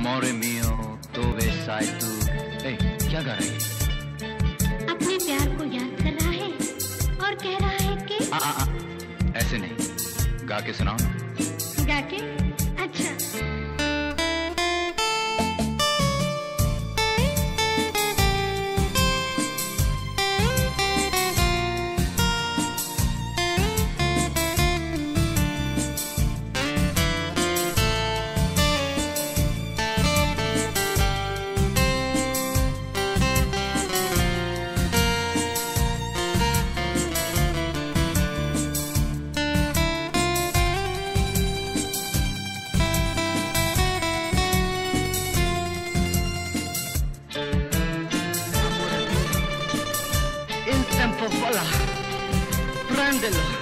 Amore mio, dove sei tu? क्या गा रही है? अपने प्यार को याद कर रहा है और कह रहा है कि ऐसे नहीं, गा के सुनाओ ना। गा के? अच्छा। Voilà, prendelo.